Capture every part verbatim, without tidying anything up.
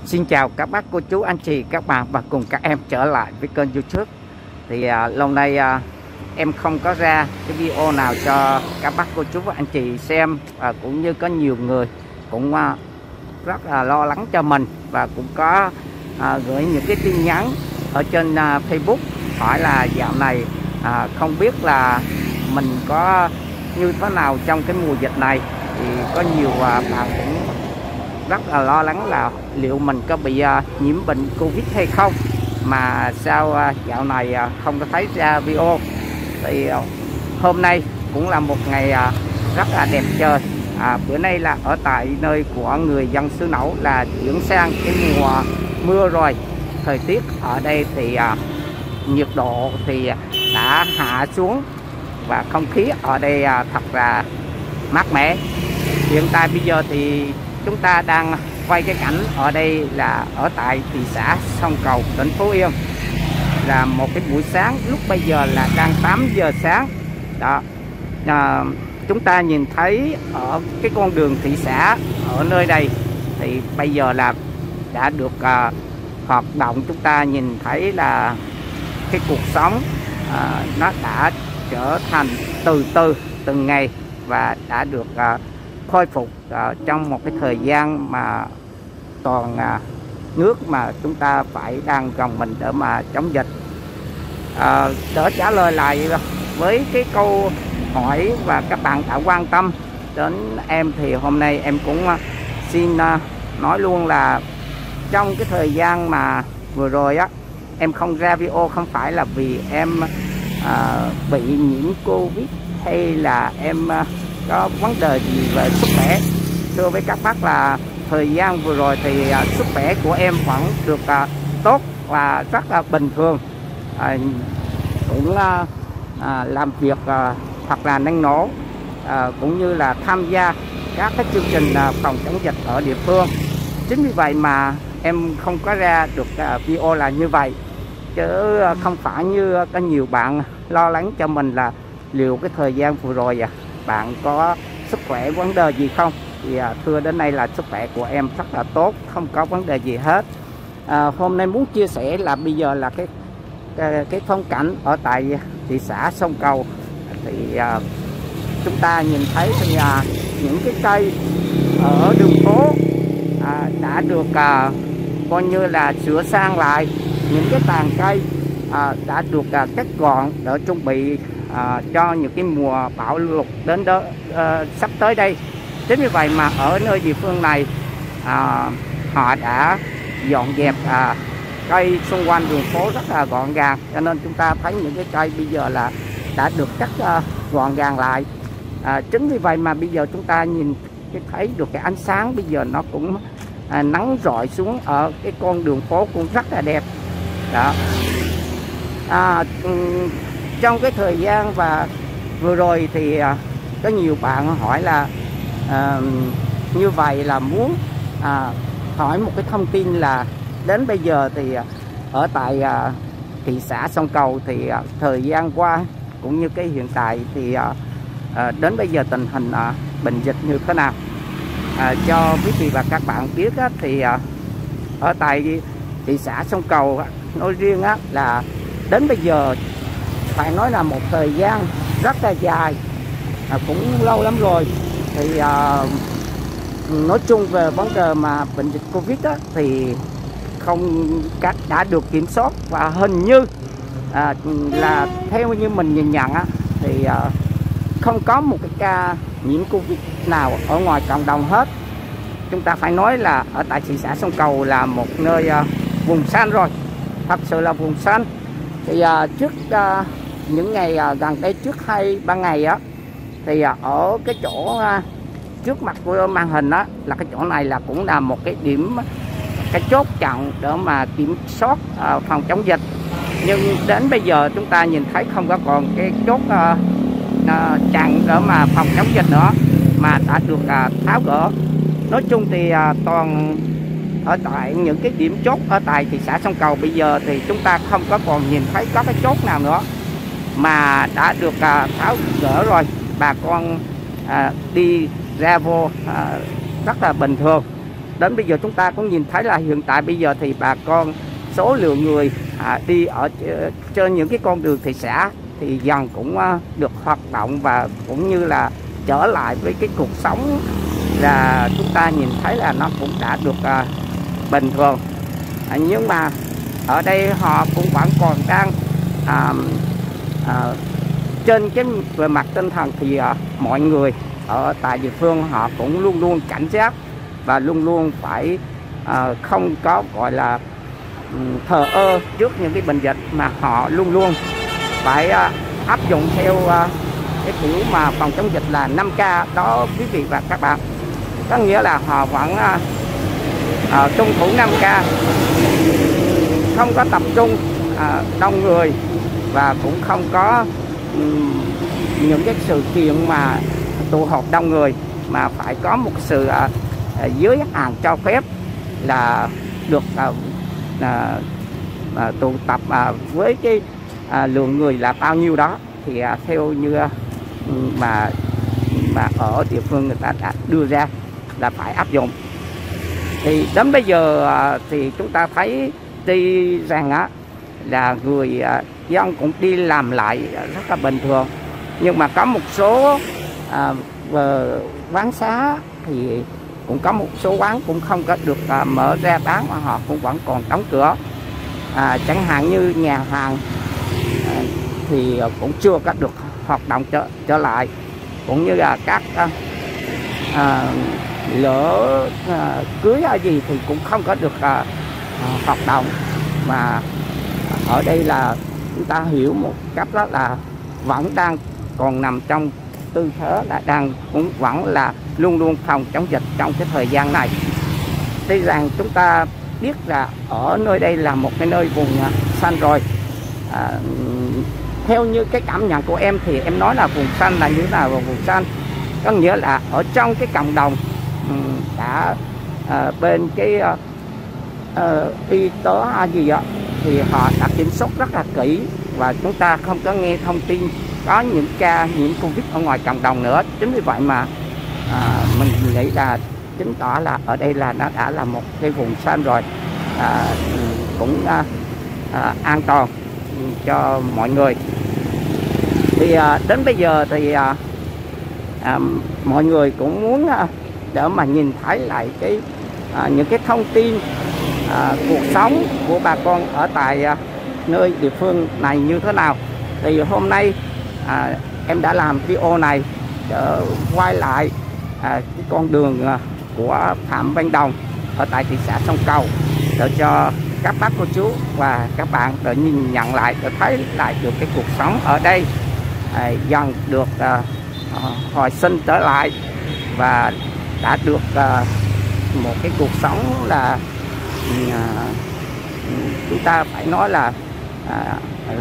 Xin chào các bác, cô chú, anh chị, các bạn và cùng các em trở lại với kênh YouTube. Thì à, lâu nay à, em không có ra cái video nào cho các bác, cô chú và anh chị xem, và cũng như có nhiều người cũng à, rất là lo lắng cho mình và cũng có à, gửi những cái tin nhắn ở trên à, Facebook hỏi là dạo này à, không biết là mình có như thế nào trong cái mùa dịch này. Thì có nhiều à, bạn cũng rất là lo lắng là liệu mình có bị uh, nhiễm bệnh Covid hay không, mà sao uh, dạo này uh, không có thấy ra video. Thì uh, hôm nay cũng là một ngày uh, rất là đẹp trời. À, bữa nay là ở tại nơi của người dân xứ Nẫu là chuyển sang cái mùa mưa rồi. Thời tiết ở đây thì uh, nhiệt độ thì đã hạ xuống và không khí ở đây uh, thật là mát mẻ. Hiện tại bây giờ thì chúng ta đang quay cái cảnh ở đây là ở tại thị xã Sông Cầu, tỉnh Phú Yên. Là một cái buổi sáng, lúc bây giờ là đang tám giờ sáng đó. À, chúng ta nhìn thấy ở cái con đường thị xã ở nơi đây thì bây giờ là đã được uh, hoạt động. Chúng ta nhìn thấy là cái cuộc sống uh, nó đã trở thành từ từ từng ngày và đã được uh, khôi phục uh, trong một cái thời gian mà toàn uh, nước mà chúng ta phải đang gồng mình để mà chống dịch. Uh, để trả lời lại với cái câu hỏi và các bạn đã quan tâm đến em, thì hôm nay em cũng uh, xin uh, nói luôn là trong cái thời gian mà vừa rồi á, em không ra video không phải là vì em uh, bị nhiễm Covid hay là em uh, có vấn đề gì về sức khỏe. Thưa với các bác là thời gian vừa rồi thì uh, sức khỏe của em vẫn được uh, tốt và rất là bình thường, uh, cũng uh, uh, làm việc uh, thật là năng nổ, uh, cũng như là tham gia các cái chương trình uh, phòng chống dịch ở địa phương. Chính vì vậy mà em không có ra được uh, video là như vậy, chứ uh, không phải như có nhiều bạn lo lắng cho mình là liệu cái thời gian vừa rồi à, bạn có sức khỏe vấn đề gì không. Thì à, thưa đến nay là sức khỏe của em rất là tốt, không có vấn đề gì hết. À, hôm nay muốn chia sẻ là bây giờ là cái cái, cái phong cảnh ở tại thị xã Sông Cầu. Thì à, chúng ta nhìn thấy thì à, những cái cây ở đường phố à, đã được à, coi như là sửa sang lại. Những cái tàn cây à, đã được à, cắt gọn để chuẩn bị À, cho những cái mùa bão lụt đến đó à, sắp tới đây. Chính vì vậy mà ở nơi địa phương này à, họ đã dọn dẹp à, cây xung quanh đường phố rất là gọn gàng, cho nên chúng ta thấy những cái cây bây giờ là đã được cắt à, gọn gàng lại. À, chính vì vậy mà bây giờ chúng ta nhìn cái thấy được cái ánh sáng bây giờ nó cũng à, nắng rọi xuống ở cái con đường phố cũng rất là đẹp đó. À, trong cái thời gian và vừa rồi thì à, có nhiều bạn hỏi là à, như vậy là muốn à, hỏi một cái thông tin là đến bây giờ thì à, ở tại à, thị xã Sông Cầu thì à, thời gian qua cũng như cái hiện tại thì à, à, đến bây giờ tình hình à, bệnh dịch như thế nào. À, cho quý vị và các bạn biết á, thì à, ở tại thị xã Sông Cầu á, nói riêng á, là đến bây giờ phải nói là một thời gian rất là dài, à, cũng lâu lắm rồi. Thì à, nói chung về vấn đề mà bệnh dịch Covid á, thì không cách đã được kiểm soát, và hình như à, là theo như mình nhìn nhận á, thì à, không có một cái ca nhiễm Covid nào ở ngoài cộng đồng hết. Chúng ta phải nói là ở tại thị xã Sông Cầu là một nơi à, vùng xanh rồi, thật sự là vùng xanh. Thì à, trước à, những ngày à, gần đây, trước hai ba ngày á, thì à, ở cái chỗ à, trước mặt của màn hình á, là cái chỗ này là cũng là một cái điểm, cái chốt chặn để mà kiểm soát à, phòng chống dịch. Nhưng đến bây giờ chúng ta nhìn thấy không có còn cái chốt à, à, chặn để mà phòng chống dịch nữa, mà đã được à, tháo gỡ. Nói chung thì à, toàn ở tại những cái điểm chốt ở tại thị xã Sông Cầu bây giờ thì chúng ta không có còn nhìn thấy có cái chốt nào nữa, mà đã được à, tháo gỡ rồi. Bà con à, đi ra vô à, rất là bình thường. đến bây giờ chúng ta cũng nhìn thấy là hiện tại bây giờ thì bà con số lượng người à, đi ở trên những cái con đường thị xã thì dần cũng à, được hoạt động và cũng như là trở lại với cái cuộc sống là chúng ta nhìn thấy là nó cũng đã được à, bình thường. À, nhưng mà ở đây họ cũng vẫn còn đang à, à, trên cái về mặt tinh thần thì à, mọi người ở tại địa phương họ cũng luôn luôn cảnh giác và luôn luôn phải à, không có gọi là thờ ơ trước những cái bệnh dịch, mà họ luôn luôn phải à, áp dụng theo à, cái kiểu mà phòng chống dịch là năm K đó quý vị và các bạn. Có nghĩa là họ vẫn à, à, tuân thủ năm K, không có tập trung à, đông người và cũng không có um, những cái sự kiện mà tụ họp đông người, mà phải có một sự à, à, giới hạn cho phép là được à, à, à, tụ tập à, với cái à, lượng người là bao nhiêu đó thì à, theo như à, mà mà ở địa phương người ta đã đưa ra là phải áp dụng. Thì đến bây giờ à, thì chúng ta thấy tuy rằng á là người à, dân cũng đi làm lại rất là bình thường, nhưng mà có một số à, quán xá thì cũng có một số quán cũng không có được à, mở ra bán, mà họ cũng vẫn còn đóng cửa. À, chẳng hạn như nhà hàng à, thì cũng chưa có được hoạt động trở, trở lại, cũng như là các à, à, lỡ à, cưới hay gì thì cũng không có được à, à, hoạt động. Mà ở đây là chúng ta hiểu một cách đó là vẫn đang còn nằm trong tư thế là đang cũng vẫn là luôn luôn phòng chống dịch trong cái thời gian này. Tuy rằng chúng ta biết là ở nơi đây là một cái nơi vùng xanh rồi, à, theo như cái cảm nhận của em thì em nói là vùng xanh là như thế nào? Vùng xanh có nghĩa là ở trong cái cộng đồng đã à, bên cái à, à, y tế hay gì đó thì họ đã kiểm soát rất là kỹ, và chúng ta không có nghe thông tin có những ca nhiễm Covid ở ngoài cộng đồng nữa. Chính vì vậy mà à, mình nghĩ là chứng tỏ là ở đây là nó đã là một cái vùng xanh rồi, à, cũng à, à, an toàn cho mọi người. Thì à, đến bây giờ thì à, à, mọi người cũng muốn à, để mà nhìn thấy lại cái à, những cái thông tin à, cuộc sống của bà con ở tại à, nơi địa phương này như thế nào. Thì hôm nay à, em đã làm video này để quay lại à, cái con đường à, của Phạm Văn Đồng ở tại thị xã Sông Cầu, để cho các bác cô chú và các bạn để nhìn nhận lại, để thấy lại được cái cuộc sống ở đây à, dần được à, hồi sinh trở lại, và đã được à, một cái cuộc sống là à, chúng ta phải nói là à,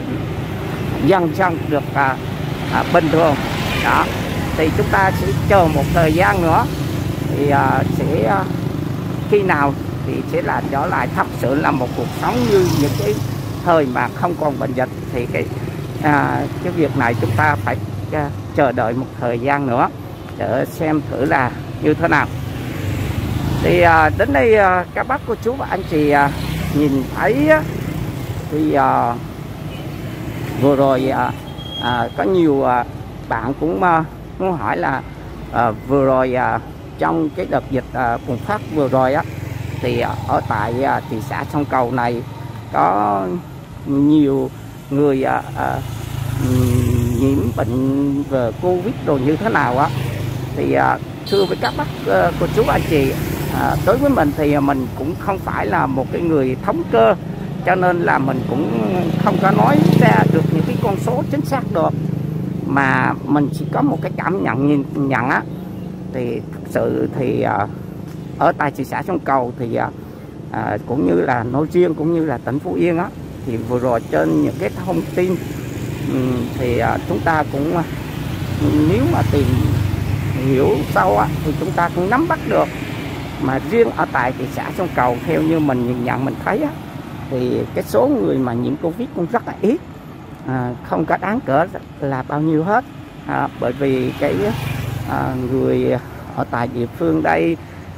dần dần được à, à, bình thường đó. Thì chúng ta sẽ chờ một thời gian nữa thì à, sẽ à, khi nào thì sẽ là trở lại thật sự là một cuộc sống như những cái thời mà không còn bệnh dịch. Thì cái à, cái việc này chúng ta phải à, chờ đợi một thời gian nữa để xem thử là như thế nào. Thì à, đến đây à, các bác cô chú và anh chị à, nhìn thấy á, thì à, vừa rồi à, à, có nhiều à, bạn cũng à, muốn hỏi là à, vừa rồi à, trong cái đợt dịch à, bùng phát vừa rồi á, thì à, ở tại à, thị xã Sông Cầu này có nhiều người à, à, nhiễm bệnh về Covid rồi như thế nào á. Thì à, thưa với các bác à, cô chú anh chị, à, đối với mình thì mình cũng không phải là một cái người thống kê, cho nên là mình cũng không có nói ra được những cái con số chính xác được, mà mình chỉ có một cái cảm nhận nhìn nhận á. Thì thực sự thì à, ở tại thị xã Sông Cầu thì à, à, cũng như là nói riêng cũng như là tỉnh Phú Yên á, thì vừa rồi trên những cái thông tin um, thì à, chúng ta cũng à, nếu mà tìm hiểu sâu á, thì chúng ta cũng nắm bắt được. Mà riêng ở tại thị xã Sông Cầu theo như mình nhìn nhận mình thấy á, thì cái số người mà nhiễm Covid cũng rất là ít, à, không có đáng kể là bao nhiêu hết. À, bởi vì cái à, người ở tại địa phương đây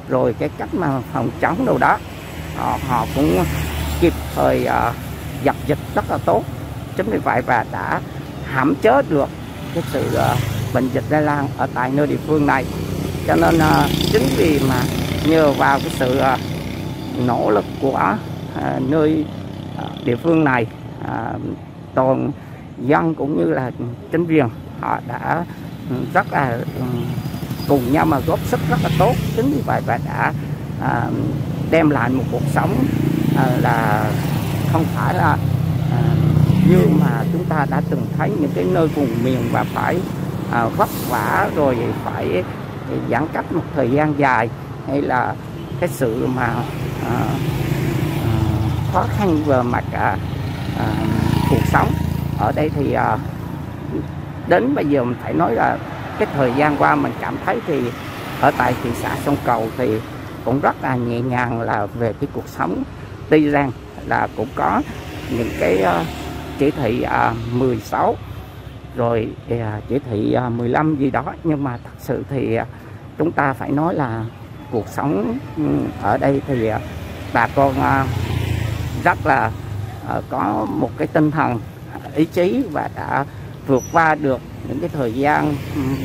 rồi cái cách mà phòng chống đâu đó họ, họ cũng kịp thời uh, dập dịch rất là tốt. Chính vì vậy và đã hạn chế được cái sự uh, bệnh dịch lây lan ở tại nơi địa phương này. Cho nên uh, chính vì mà nhờ vào cái sự uh, nỗ lực của uh, nơi uh, địa phương này, uh, toàn dân cũng như là chính quyền họ đã rất là um, cùng nhau mà góp sức rất là tốt. Chính vì vậy và đã uh, đem lại một cuộc sống uh, là không phải là uh, như mà chúng ta đã từng thấy những cái nơi vùng miền và phải uh, vất vả rồi phải giãn cách một thời gian dài, hay là cái sự mà uh, uh, khó khăn về mặt uh, uh, cuộc sống. Ở đây thì uh, đến bây giờ mình phải nói là cái thời gian qua mình cảm thấy thì ở tại thị xã Sông Cầu thì cũng rất là nhẹ nhàng là về cái cuộc sống. Tuy rằng là cũng có những cái uh, chỉ thị uh, mười sáu rồi uh, chỉ thị uh, mười lăm gì đó, nhưng mà thật sự thì uh, chúng ta phải nói là cuộc sống ở đây thì uh, bà con uh, rất là uh, có một cái tinh thần ý chí và đã vượt qua được những cái thời gian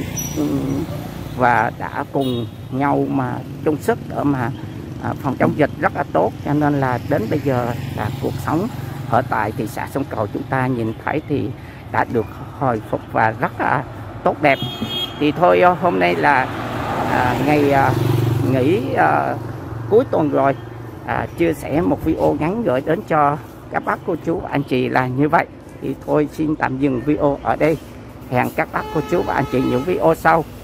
và đã cùng nhau mà chung sức để mà phòng chống dịch rất là tốt. Cho nên là đến bây giờ là cuộc sống ở tại thị xã Sông Cầu chúng ta nhìn thấy thì đã được hồi phục và rất là tốt đẹp. Thì thôi hôm nay là à, ngày à, nghỉ à, cuối tuần rồi, à, chia sẻ một video ngắn gửi đến cho các bác cô chú anh chị là như vậy. Thì thôi xin tạm dừng video ở đây. Hẹn các bác cô chú và anh chị những video sau.